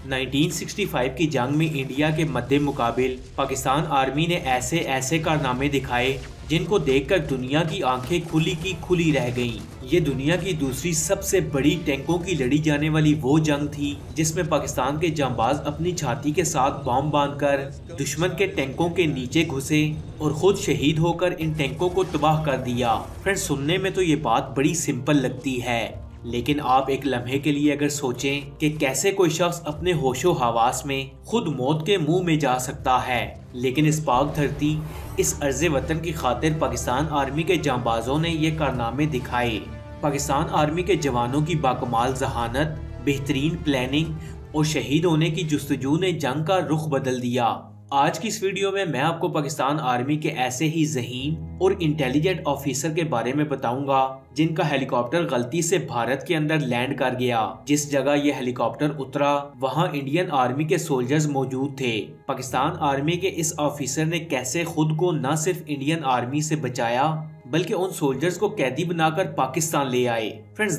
1965 की जंग में इंडिया के मद्दे मुकाबिल पाकिस्तान आर्मी ने ऐसे ऐसे कारनामे दिखाए जिनको देखकर दुनिया की आंखें खुली की खुली रह गईं। ये दुनिया की दूसरी सबसे बड़ी टैंकों की लड़ी जाने वाली वो जंग थी जिसमें पाकिस्तान के जांबाज अपनी छाती के साथ बॉम्ब बांधकर दुश्मन के टैंकों के नीचे घुसे और खुद शहीद होकर इन टैंकों को तबाह कर दिया। फ्रेंड्स, सुनने में तो ये बात बड़ी सिंपल लगती है, लेकिन आप एक लम्हे के लिए अगर सोचें कि कैसे कोई शख्स अपने होशो हवास में खुद मौत के मुंह में जा सकता है, लेकिन इस पाक धरती, इस अर्ज़े वतन की खातिर पाकिस्तान आर्मी के जांबाजों ने ये कारनामे दिखाए। पाकिस्तान आर्मी के जवानों की बाकमाल जहानत, बेहतरीन प्लानिंग और शहीद होने की जुस्तजू ने जंग का रुख बदल दिया। आज की इस वीडियो में मैं आपको पाकिस्तान आर्मी के ऐसे ही ज़हीन और इंटेलिजेंट ऑफिसर के बारे में बताऊंगा जिनका हेलीकॉप्टर गलती से भारत के अंदर लैंड कर गया। जिस जगह ये हेलीकॉप्टर उतरा वहां इंडियन आर्मी के सोल्जर्स मौजूद थे। पाकिस्तान आर्मी के इस ऑफिसर ने कैसे खुद को न सिर्फ इंडियन आर्मी से बचाया बल्कि उन सोल्जर्स को कैदी बनाकर पाकिस्तान ले आए। फ्रेंड्स,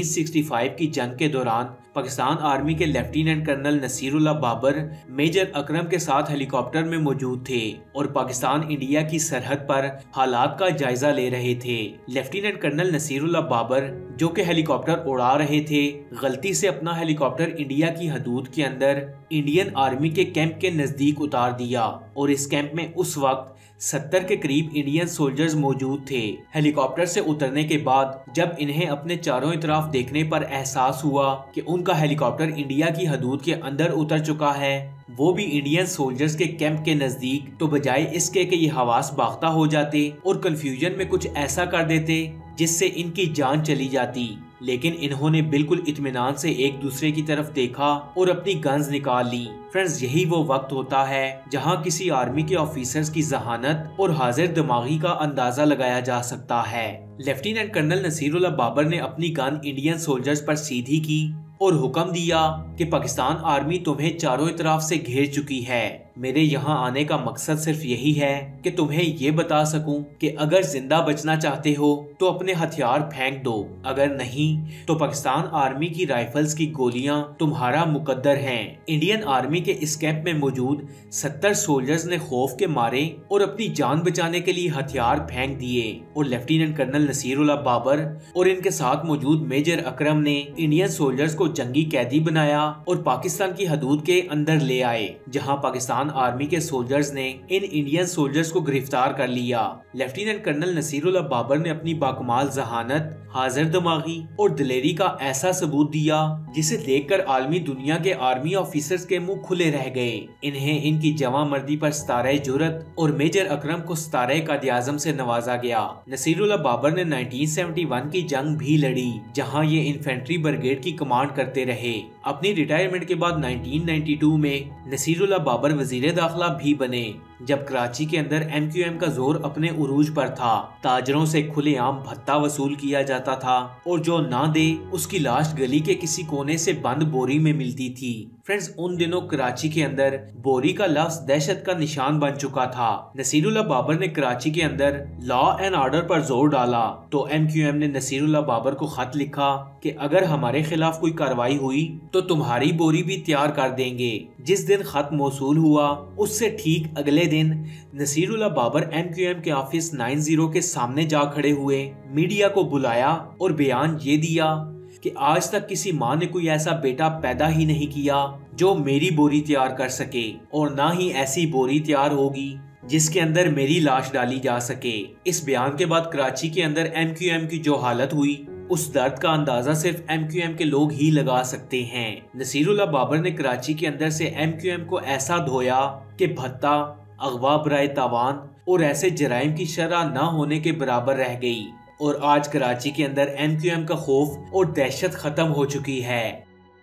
1965 की जंग के दौरान पाकिस्तान आर्मी के lieutenant colonel Nasirullah Babar major Akram के साथ हेलीकॉप्टर में मौजूद थे और पाकिस्तान इंडिया की सरहद पर हालात का जायजा ले रहे थे। लेफ्टिनेंट कर्नल नसीरुल्लाह बाबर, जो कि हेलीकॉप्टर उड़ा रहे थे, गलती से अपना हेलीकॉप्टर इंडिया की हदूद के अंदर इंडियन आर्मी के कैंप के नजदीक उतार दिया और इस कैंप में उस वक्त 70 के करीब इंडियन सोल्जर्स मौजूद थे। हेलीकॉप्टर से उतरने के बाद जब इन्हें अपने चारों तरफ देखने पर एहसास हुआ कि उनका हेलीकॉप्टर इंडिया की हदूद के अंदर उतर चुका है, वो भी इंडियन सोल्जर्स के कैंप के नजदीक, तो बजाय इसके कि ये हवास बाख्ता हो जाते और कंफ्यूजन में कुछ ऐसा कर देते जिससे इनकी जान चली जाती, लेकिन इन्होंने बिल्कुल इत्मीनान से एक दूसरे की तरफ देखा और अपनी गन्स निकाल ली। फ्रेंड्स, यही वो वक्त होता है जहां किसी आर्मी के ऑफिसर्स की जहानत और हाजिर दिमागी का अंदाजा लगाया जा सकता है। लेफ्टिनेंट कर्नल नसीरुल्लाह बाबर ने अपनी गन इंडियन सोल्जर्स पर सीधी की और हुक्म दिया कि पाकिस्तान आर्मी तुम्हें चारों तरफ से घेर चुकी है। मेरे यहाँ आने का मकसद सिर्फ यही है कि तुम्हें ये बता सकूं कि अगर जिंदा बचना चाहते हो तो अपने हथियार फेंक दो, अगर नहीं तो पाकिस्तान आर्मी की राइफल्स की गोलियां तुम्हारा मुकद्दर हैं। इंडियन आर्मी के इस कैंप में मौजूद 70 सोल्जर्स ने खौफ के मारे और अपनी जान बचाने के लिए हथियार फेंक दिए और लेफ्टिनेंट कर्नल नसीरुल्लाह बाबर और इनके साथ मौजूद मेजर अकरम ने इंडियन सोल्जर्स को जंगी कैदी बनाया और पाकिस्तान की हदूद के अंदर ले आए, जहां पाकिस्तान आर्मी के सोल्जर्स ने इन इंडियन सोल्जर्स को गिरफ्तार कर लिया। लेफ्टिनेंट कर्नल नसीरुल्लाह बाबर ने अपनी बाकमाल जहानत, हाजिर दिमागी और दिलेरी का ऐसा सबूत दिया जिसे देखकर आलमी दुनिया के आर्मी ऑफिसर्स के मुंह खुले रह गए। इन्हें इनकी जवां मर्दी पर सितारे जुरत और मेजर अकरम को सितारे कायद-ए-आज़म से नवाजा गया। नसीरुल्लाह बाबर ने 1971 की जंग भी लड़ी, जहां ये इन्फेंट्री ब्रिगेड की कमांड करते रहे। अपनी रिटायरमेंट के बाद 1992 में नसीरुल्लाह बाबर वजीर दाखिला भी बने, जब कराची के अंदर MQM का जोर अपने उरूज पर था। ताजरों से खुलेआम भत्ता वसूल किया जाता था और जो ना दे उसकी लाश गली के किसी कोने से बंद बोरी में मिलती थी। फ्रेंड्स, उन दिनों कराची के अंदर बोरी का लफ्ज दहशत का निशान बन चुका था। नसीरुल्लाह बाबर ने कराची के अंदर लॉ एंड ऑर्डर पर जोर डाला तो MQM ने नसीरुल्लाह बाबर को खत लिखा कि अगर हमारे खिलाफ कोई कार्रवाई हुई तो तुम्हारी बोरी भी तैयार कर देंगे। जिस दिन खत मौसूल हुआ उससे ठीक अगले दिन नसीरुल्लाह बाबर MQM के ऑफिस 90 के सामने जा खड़े हुए, मीडिया को बुलाया और बयान ये दिया कि आज तक किसी माँ ने कोई ऐसा बेटा पैदा ही नहीं किया जो मेरी बोरी तैयार कर सके, और ना ही ऐसी बोरी तैयार होगी जिसके अंदर मेरी लाश डाली जा सके। इस बयान के बाद कराची के अंदर MQM की जो हालत हुई, उस दर्द का अंदाजा सिर्फ MQM के लोग ही लगा सकते हैं। नसीरुल्लाह बाबर ने कराची के अंदर से MQM को ऐसा धोया कि भत्ता, अगवा बराए तावान और ऐसे जराइम की शरह न होने के बराबर रह गई, और आज कराची के अंदर MQM का खौफ और दहशत खत्म हो चुकी है।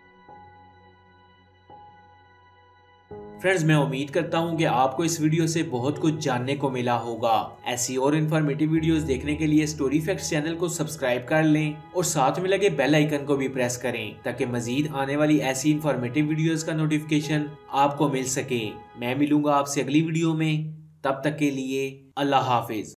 फ्रेंड्स, मैं उम्मीद करता हूं कि आपको इस वीडियो से बहुत कुछ जानने को मिला होगा। ऐसी और इन्फॉर्मेटिव वीडियोस देखने के लिए स्टोरी फैक्ट्स चैनल को सब्सक्राइब कर लें और साथ में लगे बेल आइकन को भी प्रेस करें ताकि मजीद आने वाली ऐसी इन्फॉर्मेटिव वीडियोस का नोटिफिकेशन आपको मिल सके। मैं मिलूंगा आपसे अगली वीडियो में, तब तक के लिए अल्लाह हाफिज।